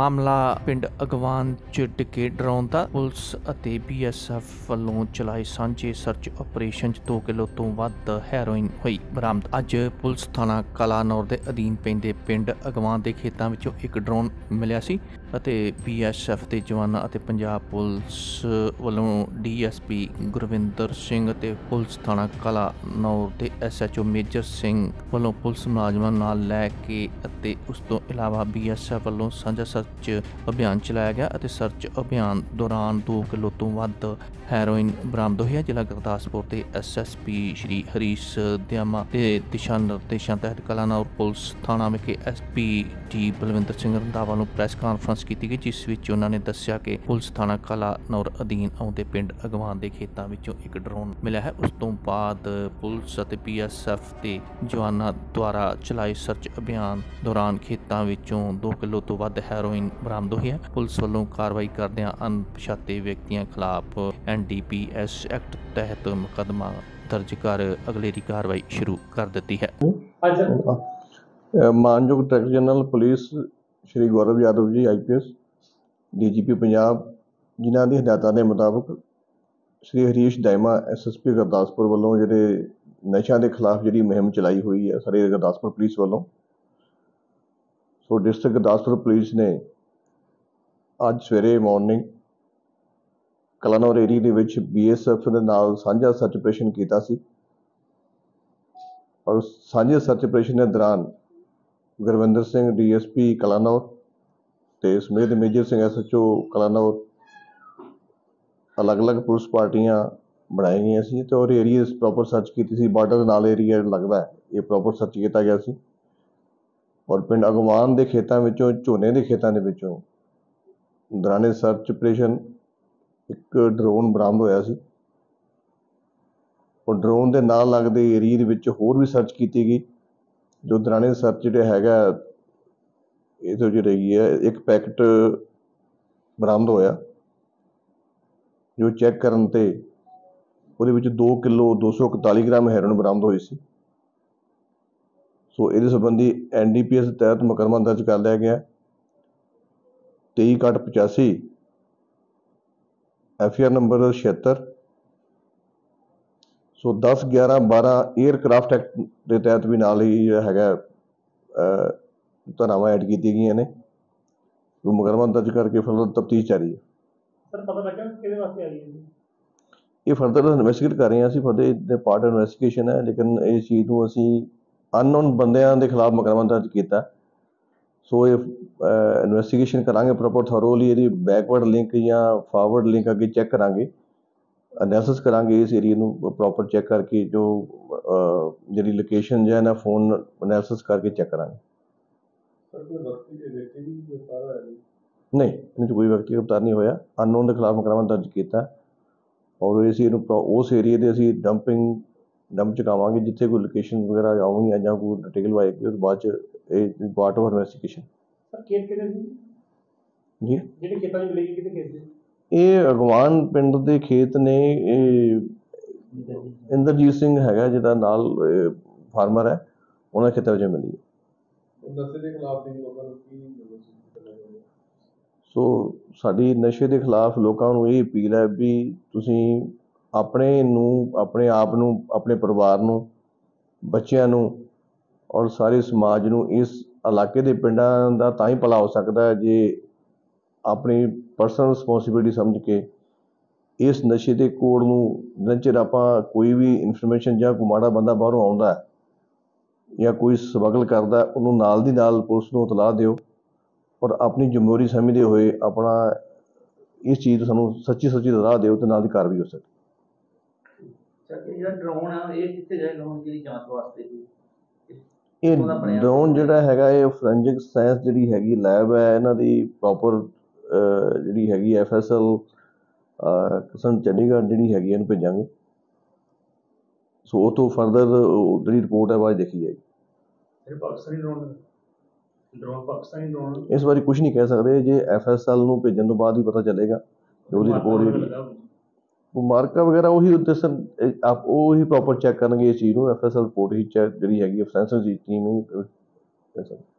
ਮਾਮਲਾ ਪਿੰਡ ਅਗਵਾਨ 'ਚ ਡਿੱਗੇ ਡਰੋਨ ਦਾ ਪੁਲਿਸ ਅਤੇ BSF ਵੱਲੋਂ ਚਲਾਏ ਸਾਂਝੇ ਸਰਚ ਆਪਰੇਸ਼ਨ 'ਚ 2 ਕਿਲੋ ਤੋਂ ਵੱਧ ਹੈਰੋਇਨ ਹੋਈ ਬਰਾਮਦ। ਅੱਜ ਪੁਲਿਸ ਥਾਣਾ ਕਲਾਨੌਰ ਦੇ ਅਧੀਨ ਪੈਂਦੇ ਪਿੰਡ ਅਗਵਾਨ ਦੇ ਖੇਤਾਂ ਵਿੱਚੋਂ ਇੱਕ ਡਰੋਨ ਮਿਲਿਆ ਸੀ ਅਤੇ BSF ਦੇ ਜਵਾਨਾਂ ਅਤੇ ਪੰਜਾਬ ਪੁਲਿਸ ਵੱਲੋਂ DSP ਗੁਰਵਿੰਦਰ ਸਿੰਘ ਅਤੇ ਪੁਲਿਸ ਥਾਣਾ ਕਲਾਨੌਰ ਦੇ SHO ਮੇਜਰ ਸਿੰਘ ਵੱਲੋਂ ਪੁਲਿਸ ਮੁਲਾਜ਼ਮਾਂ ਨਾਲ ਲੈ ਕੇ ਅਤੇ ਉਸ ਤੋਂ ਇਲਾਵਾ BSF ਵੱਲੋਂ ਸਾਂਝਾ ਸਰਚ ਅਭਿਆਨ ਚਲਾਇਆ ਗਿਆ ਅਤੇ ਸਰਚ ਅਭਿਆਨ ਦੌਰਾਨ 2 ਕਿਲੋ ਤੋਂ ਵੱਧ ਹੈਰੋਇਨ ਬਰਾਮਦ ਹੋਈ ਹੈ। ਜ਼ਿਲ੍ਹਾ ਗੁਰਦਾਸਪੁਰ ਦੇ SSP ਸ਼੍ਰੀ ਹਰੀਸ਼ ਦਿਆਮਾ ਦੇ ਦਿਸ਼ਾ ਨਿਰਦੇਸ਼ਾਂ ਤਹਿਤ ਕਲਾਨੌਰ ਪੁਲਿਸ ਥਾਣਾ ਵਿਖੇ SP ਡੀ ਬਲਵਿੰਦਰ ਸਿੰਘ ਰੰਧਾਵਾ ਨੂੰ ਪ੍ਰੈਸ ਕਾਨਫਰੰਸ ਕੀਤੀ ਗਈ, ਜਿਸ ਵਿੱਚ ਉਹਨਾਂ ਨੇ ਦੱਸਿਆ ਕਿ ਪੁਲਿਸ ਥਾਣਾ ਕਲਾਨੌਰ ਅਧੀਨ ਆਉਂਦੇ ਪਿੰਡ ਅਗਵਾਨ ਦੇ ਖੇਤਾਂ ਵਿੱਚੋਂ ਇੱਕ ਡਰੋਨ ਮਿਲਿਆ ਹੈ। ਉਸ ਤੋਂ ਬਾਅਦ ਪੁਲਿਸ ਅਤੇ BSF ਦੇ ਜਵਾਨਾਂ ਦੁਆਰਾ ਚਲਾਏ ਸਰਚ ਅਭਿਆਨ ਦੌਰਾਨ ਖੇਤਾਂ ਵਿੱਚੋਂ 2 ਕਿਲੋ ਤੋਂ ਵੱਧ ਹੈਰੋਇਨ ਬਰਾਮਦ ਹੋਈ ਹੈ। ਪੁਲਿਸ ਵੱਲੋਂ ਕਾਰਵਾਈ ਕਰਦਿਆਂ ਅਣਪਛਾਤੇ ਵਿਅਕਤੀਆਂ ਖਿਲਾਫ NDPS ਐਕਟ ਤਹਿਤ ਮੁਕੱਦਮਾ ਦਰਜ ਕਰ ਅਗਲੇਰੀ ਕਾਰਵਾਈ ਸ਼ੁਰੂ ਕਰ ਦਿੱਤੀ ਹੈ। ਮਾਨਯੋਗ director general police Shri Gaurav Yadav ji IPS DGP Punjab, ਜਿਨ੍ਹਾਂ ਦੀ ਹਦਾਇਤਾਂ ਦੇ ਮੁਤਾਬਕ ਸ਼੍ਰੀ ਹਰੀਸ਼ ਦਿਆਮਾ SSP ਗੁਰਦਾਸਪੁਰ ਵੱਲੋਂ ਜਿਹੜੇ ਨਸ਼ਿਆਂ ਦੇ ਖਿਲਾਫ ਜਿਹੜੀ ਮੁਹਿੰਮ ਚਲਾਈ ਹੋਈ ਹੈ ਸਾਰੇ ਗੁਰਦਾਸਪੁਰ ਪੁਲਿਸ ਵੱਲੋਂ। ਸੋ ਡਿਸਟ੍ਰਿਕਟ ਗੁਰਦਾਸਪੁਰ ਪੁਲਿਸ ਨੇ ਅੱਜ ਸਵੇਰੇ ਮਾਰਨਿੰਗ ਕਲਾਨੌਰ ਏਰੀਆ ਦੇ ਵਿੱਚ BSF ਦੇ ਨਾਲ ਸਾਂਝਾ ਸਰਚ ਆਪਰੇਸ਼ਨ ਕੀਤਾ ਸੀ ਔਰ ਸਾਂਝੇ ਸਰਚ ਆਪਰੇਸ਼ਨ ਦੇ ਦੌਰਾਨ ਗੁਰਵਿੰਦਰ ਸਿੰਘ DSP ਕਲਾਨੌਰ ਤੇ ਸਮੇਤ ਮੇਜਰ ਸਿੰਘ SHO ਕਲਾਨੌਰ ਅਲੱਗ-ਅਲੱਗ ਪੁਲਿਸ ਪਾਰਟੀਆਂ ਬਣਾਈ ਗਈਆਂ ਸੀ ਤੇ ਔਰ ਏਰੀਆ ਪ੍ਰੋਪਰ ਸਰਚ ਕੀਤੀ ਸੀ। ਬਾਰਡਰ ਦੇ ਨਾਲ ਏਰੀਆ ਲੱਗਦਾ ਹੈ, ਇਹ ਪ੍ਰੋਪਰ ਸਰਚ ਕੀਤਾ ਗਿਆ ਸੀ ਔਰ ਪਿੰਡ ਅਗਵਾਨ ਦੇ ਖੇਤਾਂ ਵਿੱਚੋਂ ਝੋਨੇ ਦੇ ਖੇਤਾਂ ਦੇ ਵਿੱਚੋਂ ਦੌਰਾਨੇ ਸਰਚ ਆਪਰੇਸ਼ਨ ਇੱਕ ਡਰੋਨ ਬਰਾਮਦ ਹੋਇਆ ਸੀ ਔਰ ਡਰੋਨ ਦੇ ਨਾਲ ਲੱਗਦੇ ਏਰੀਏ ਦੇ ਵਿੱਚ ਹੋਰ ਵੀ ਸਰਚ ਕੀਤੀ ਗਈ। ਜੋ ਦੌਰਾਨੇ ਸਰਚ ਜਿਹੜਾ ਹੈਗਾ ਇਹ ਤੋਂ ਜਿਹੜੀ ਹੈ ਇੱਕ ਪੈਕਟ ਬਰਾਮਦ ਹੋਇਆ, ਜੋ ਚੈੱਕ ਕਰਨ ਤੇ ਉਹਦੇ ਵਿੱਚ 2 ਕਿਲੋ 241 ਗ੍ਰਾਮ ਹੈਰੋਇਨ ਬਰਾਮਦ ਹੋਈ ਸੀ। ਸੋ ਇਹਦੇ ਸੰਬੰਧੀ NDPS ਤਹਿਤ ਮੁਕੱਦਮਾ ਦਰਜ ਕਰ ਲਿਆ ਗਿਆ। 23/85 FIR number 76। So 10/11/12 aircraft act ਦੇ ਤਹਿਤ ਵੀ ਨਾਲ ਹੀ ਜਿਹੜਾ ਹੈਗਾ ਧਾਰਾਵਾਂ ਐਡ ਕੀਤੀਆਂ ਗਈਆਂ ਨੇ। ਉਹ ਮੁਕੱਦਮਾ ਦਰਜ ਕਰਕੇ ਫਰਦਰ ਤਫਤੀਸ਼ ਜਾਰੀ ਹੈ। ਸਰ ਪਤਾ ਲੱਗਾ ਕਿਹਦੇ ਵਾਸਤੇ ਆਈ ਹੈ? ਇਹ ਫਰਦਰ ਇਨਵੈਸਟੀਗੇਟ ਕਰ ਰਹੇ ਹਾਂ ਅਸੀਂ, ਫਰਦਰ ਦੇ ਪਾਰਟ ਇਨਵੈਸਟੀਗੇਸ਼ਨ ਹੈ, ਲੇਕਿਨ ਇਸ ਚੀਜ਼ ਨੂੰ ਅਸੀਂ ਅਨਨੋਨ ਬੰਦਿਆਂ ਦੇ ਖਿਲਾਫ ਮੁਕੱਦਮਾ ਦਰਜ ਕੀਤਾ। ਸੋ ਇਹ ਇਨਵੈਸਟੀਗੇਸ਼ਨ ਕਰਾਂਗੇ ਪ੍ਰੋਪਰ ਥੋਰੋਲੀ, ਇਹਦੀ ਬੈਕਵਰਡ ਲਿੰਕ ਜਾਂ ਫਾਰਵਰਡ ਲਿੰਕ ਅੱਗੇ ਚੈੱਕ ਕਰਾਂਗੇ, ਐਨਾਲਿਸਿਸ ਕਰਾਂਗੇ ਇਸ ਏਰੀਏ ਨੂੰ ਪ੍ਰੋਪਰ ਚੈੱਕ ਕਰਕੇ ਜੋ ਜਿਹੜੀ ਲੋਕੇਸ਼ਨ ਜਾਂ ਨਾ ਫੋਨ ਐਨਾਲਿਸਿਸ ਕਰਕੇ ਚੈੱਕ ਕਰਾਂਗੇ। ਨਹੀਂ, ਇਹਦੇ 'ਚ ਕੋਈ ਵਿਅਕਤੀ ਗ੍ਰਿਫਤਾਰ ਨਹੀਂ ਹੋਇਆ। ਅਨਨੋਨ ਦੇ ਖਿਲਾਫ ਮੁਕੱਦਮਾ ਦਰਜ ਕੀਤਾ ਔਰ ਇਸ ਨੂੰ ਉਸ ਏਰੀਏ ਦੇ ਅਸੀਂ ਡੰਪ ਚੁਕਾਵਾਂਗੇ ਜਿੱਥੇ ਕੋਈ ਲੋਕੇਸ਼ਨ ਵਗੈਰਾ ਆਉਣਗੀਆਂ ਜਾਂ ਕੋਈ ਡਿਟੇਲ ਆਏਗੀ ਉਸ ਬਾਅਦ 'ਚ ਇਹ ਪਾਰਟ ਆਫ ਇਨਵੈਸਟੀਗੇਸ਼ਨ। ਸਰ ਖੇਤ ਕਿਹਦੇ ਸੀ ਜੀ? ਜਿਹੜੇ ਖੇਤਾਂ 'ਚ ਮਿਲੇਗੀ ਕਿਹਦੇ ਖੇਤ ਸੀ? ਇਹ ਅਗਵਾਨ ਪਿੰਡ ਦੇ ਖੇਤ ਨੇ। ਇਹ ਇੰਦਰਜੀਤ ਸਿੰਘ ਹੈਗਾ ਜਿਹੜਾ ਨਾਲ ਫਾਰਮਰ ਹੈ, ਉਹਨਾਂ ਦੇ ਖੇਤਾਂ 'ਚ ਮਿਲੀ ਹੈ। ਨਸ਼ੇ ਦੇ ਖਿਲਾਫ ਲੋਕਾਂ ਨੂੰ ਕੀ? ਸੋ ਸਾਡੀ ਨਸ਼ੇ ਦੇ ਖਿਲਾਫ ਲੋਕਾਂ ਨੂੰ ਇਹ ਅਪੀਲ ਹੈ ਵੀ ਤੁਸੀਂ ਆਪਣੇ ਆਪ ਨੂੰ, ਆਪਣੇ ਪਰਿਵਾਰ ਨੂੰ, ਬੱਚਿਆਂ ਨੂੰ ਔਰ ਸਾਰੇ ਸਮਾਜ ਨੂੰ, ਇਸ ਇਲਾਕੇ ਦੇ ਪਿੰਡਾਂ ਦਾ ਤਾਂ ਹੀ ਭਲਾ ਹੋ ਸਕਦਾ ਹੈ ਜੇ ਆਪਣੀ ਪਰਸਨਲ ਰਿਸਪੋਂਸੀਬਿਲਿਟੀ ਸਮਝ ਕੇ ਇਸ ਨਸ਼ੇ ਦੇ ਕੋਡ ਨੂੰ, ਜਿੰਨਾ ਚਿਰ ਆਪਾਂ ਕੋਈ ਵੀ ਇਨਫੋਰਮੇਸ਼ਨ ਜਾਂ ਕੋਈ ਮਾੜਾ ਬੰਦਾ ਬਾਹਰੋਂ ਆਉਂਦਾ ਜਾਂ ਕੋਈ ਸਮਗਲ ਕਰਦਾ ਉਹਨੂੰ ਨਾਲ ਦੀ ਨਾਲ ਪੁਲਿਸ ਨੂੰ ਇਤਲਾਹ ਦਿਓ ਔਰ ਆਪਣੀ ਜ਼ਿੰਮੇਵਾਰੀ ਸਮਝਦੇ ਹੋਏ ਆਪਣਾ ਇਸ ਚੀਜ਼ ਤੋਂ ਸਾਨੂੰ ਸੱਚੀ ਇਤਲਾਹ ਦਿਓ ਤੇ ਨਾਲ ਦੀ ਕਾਰਵਾਈ ਹੋ ਸਕੇ। ਜਿਹੜਾ ਡਰੋਨ ਆ ਇਹ ਕਿੱਥੇ ਜਾਏਗਾ ਹੁਣ ਜਿਹੜੀ ਜਾਂਚ ਵਾਸਤੇ? ਇਹ ਡਰੋਨ ਜਿਹੜਾ ਹੈਗਾ ਇਹ ਫੋਰੈਂਸਿਕ ਸਾਇੰਸ ਜਿਹੜੀ ਹੈਗੀ ਲੈਬ ਹੈ, ਇਹਨਾਂ ਦੀ ਪ੍ਰੋਪਰ ਜਿਹੜੀ ਹੈਗੀ FSL ਚੰਡੀਗੜ੍ਹ ਜਿਹੜੀ ਹੈਗੀ ਇਹਨੂੰ ਭੇਜਾਂਗੇ। ਸੋ ਉਹ ਤੋਂ ਫਰਦਰ ਜਿਹੜੀ ਰਿਪੋਰਟ ਹੈ ਬਾਅਦ ਦੇਖੀ ਜਾਏਗੀ। ਪਾਕਿਸਤਾਨੀ ਡਰੋਨ ਇਸ ਬਾਰੇ ਕੁਝ ਨਹੀਂ ਕਹਿ ਸਕਦੇ, ਜੇ FSL ਨੂੰ ਭੇਜਣ ਤੋਂ ਬਾਅਦ ਹੀ ਪਤਾ ਚੱਲੇਗਾ। ਜੋ ਦੀ ਰਿਪੋਰਟ ਉਹ ਮਾਰਕਾ ਵਗੈਰਾ ਉਹੀ ਉਹੀ ਪ੍ਰੋਪਰ ਚੈੱਕ ਕਰਨਗੇ ਇਸ ਚੀਜ਼ ਨੂੰ। FSL ਰਿਪੋਰਟ ਹੀ ਜਿਹੜੀ ਹੈਗੀ ਫੋਰੈਂਸਿਕ ਦੀ ਟੀਮ ਹੀ